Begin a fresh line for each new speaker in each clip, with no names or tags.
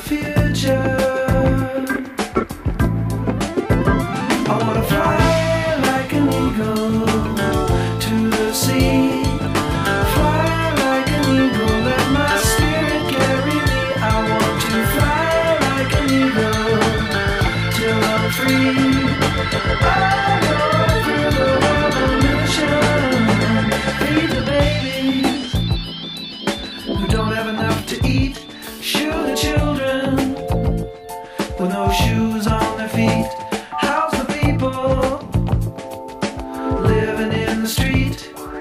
future. I wanna fly like an eagle to the sea. Fly like an eagle, let my spirit carry me. I want to fly like an eagle till I'm free. I'll go through the revolution. Feed the babies who don't have enough to eat. Shoe the children with no shoes on their feet. House the people living in the street.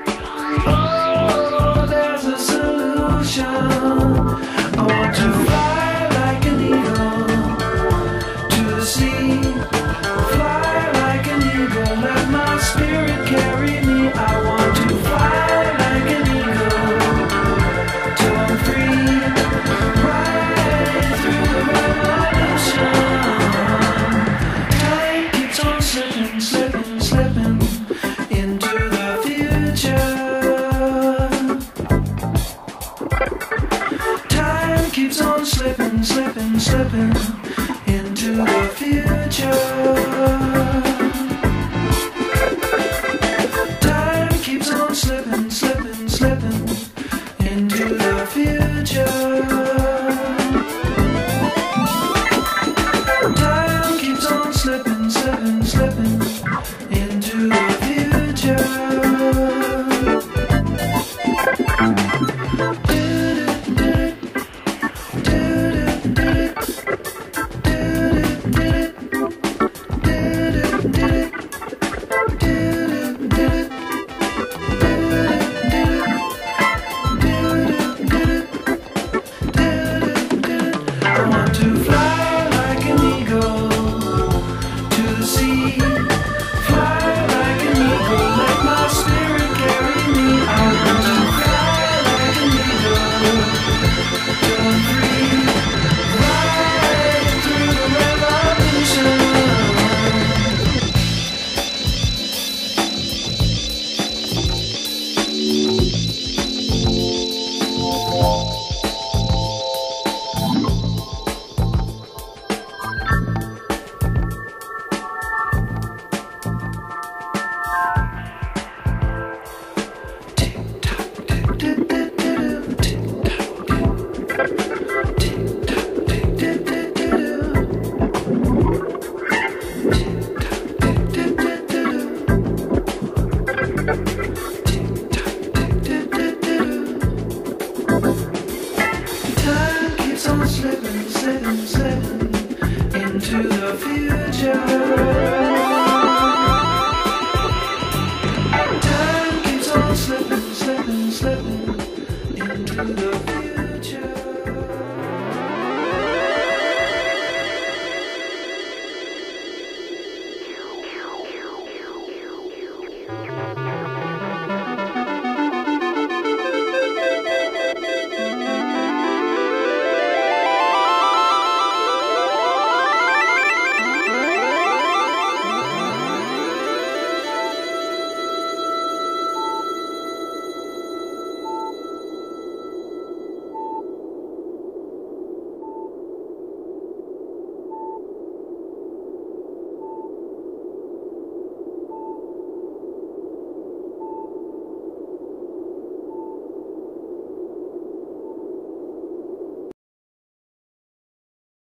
Oh, there's a solution. I want to fly like an eagle to the sea. Fly like an eagle, let my spirit carry me. I want to fly like an eagle till I'm free. Right through the revolution. Time keeps on slipping, slipping, slipping into the future. Time keeps on slipping, slipping, slipping into the future. Time keeps on slipping, slipping, slipping into the future. Time keeps on slipping, slipping, slipping into the future. I want to fly like an eagle to the sea. Fly like an eagle, let my spirit carry me. I want to fly like an eagle till I'm free. Right through the revolution. Time keeps on slipping, slipping, slipping